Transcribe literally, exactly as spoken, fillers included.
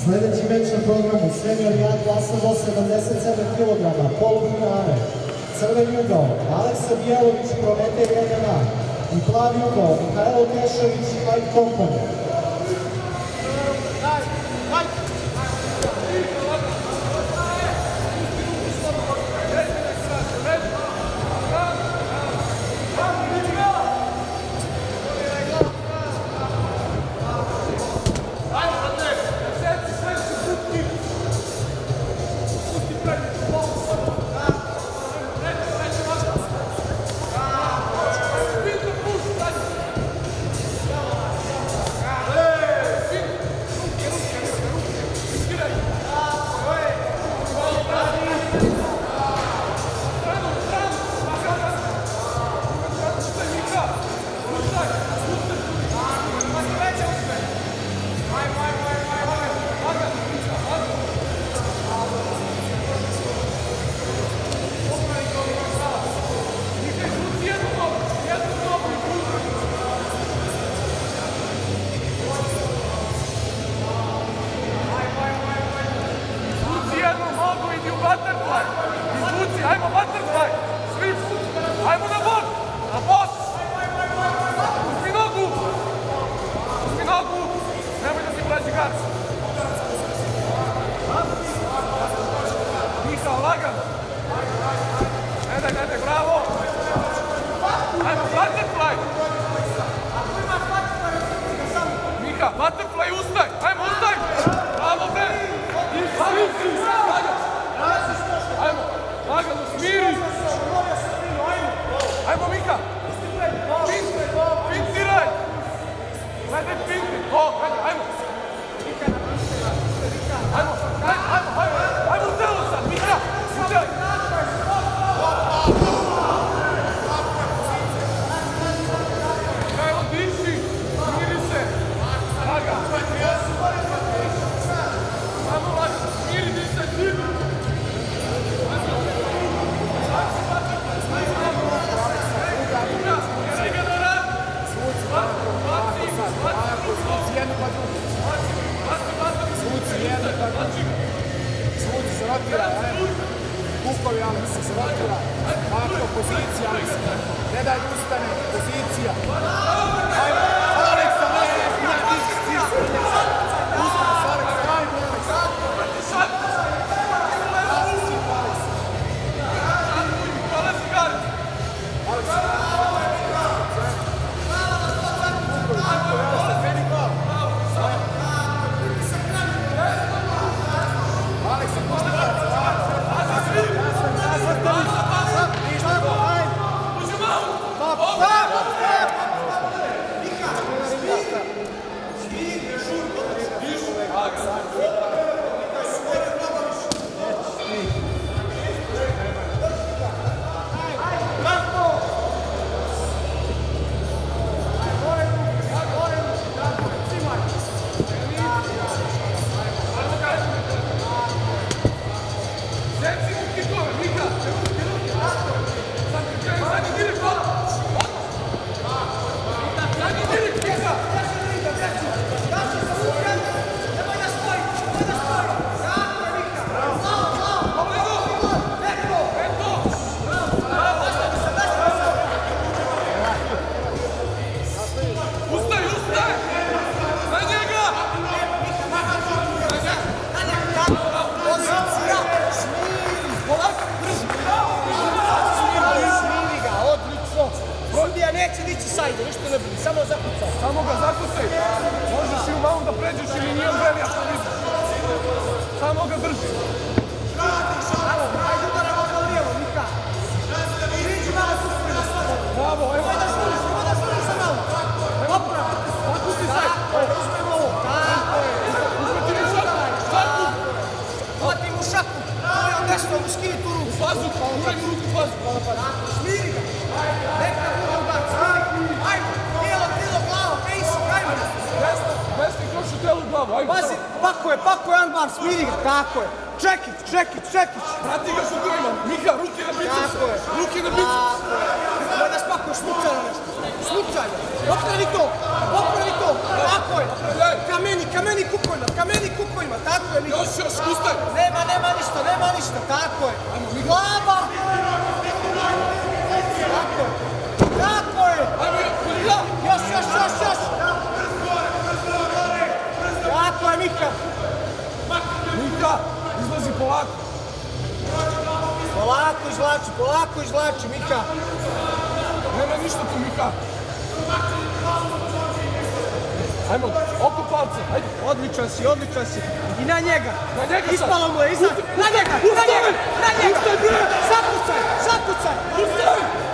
Sljedeći meč na programu senior Jan klasa do sedamdeset sedam kilograma, polufinale. Crveni ugao Aleksa Bijalović, Prometej M M A i plavi ugao Mihajlo Kešović, Fight Company. Ajmo butterfly! Svi! Ajmo na bok! Na bok! Uzmi nogu! Uzmi nogu! Nemoj da si praći gard! Miha, lagano! Ne daj, ne daj, bravo! Ajmo butterfly! Miha, butterfly, ustaj! Ajmo, ustaj! Bravo, be! Ajmo! Lagano, smiri! Ajmo, Mika! Pintiraj! Gledaj, pinti! O, gledaj, ajmo! Ajmo, ajmo, ajmo! Ajmo u telo sad, Mika! Uđaj! Evo, diši! Smiri se! Lagano! Ajmo, lagano, smiri, dišaj, smiri! Svuci se rotira, kukovi Aleksa se rotira, ovako pozicija Aleksa, ne daj da ustane, pozicija. Ajmo, Aleksa, ne, ne, ti si, ti si, ustane s Aleksa, ajmo Aleksa. Neće dići sajde, ništa ne bili, samo zakucaj. Samo ga zakucaj. Možeš i u malu da pređeš ili nije vreli, ako vidiš. Samo ga drži. Bravo, ajde udara možda lijevo, Mika. Priđi malo suspri na stvari. Bravo, evo. Nemoj da šuriš, nemoj da šuriš sa malo. Opravi. Zakuci sajde. Uzmemo ovo. Tako je. Uzmeti mi šaku. Šaku. Hvati mu šaku. Ovo je desno, mu skini tu ruku. Fazu, uraj mu ruku, fazu. Smiri ga. Neka ruka u bar, smiri. Ajmo, tijelo, tijelo, glavo, fejsi, ajmo. Desno, desno, kroš u telu u glavu, ajmo. Pazi, pako je, pako je armbar, smiri ga, tako je. Čekić, čekić, čekić. Prati ga što tu imam. Mika, ruke na biceps. Tako je. Ruke na biceps. Tako je. Nemoj da spakuješ slučajno nešto. Slučajno. Popravi to, popravi to. tako je. Kameni, kameni kukovima, kameni kukovima, tako je. Još, još, ustaj. Nema, nema ništa, nema ništa, tako je. Glava. Tako je. Tako je. Još, još, još, još. Tako je, Mika. Mika, izlazi polako. Polako izvlači, polako izvlači, Mika. Nema ništa tu, Mika. Ajmo, oko palce, ajde. Odličan si, odličan si. I na njega. Na njega sad. Ispalo mu je, iza. Na njega, na njega, na njega. Zakucaj, zakucaj.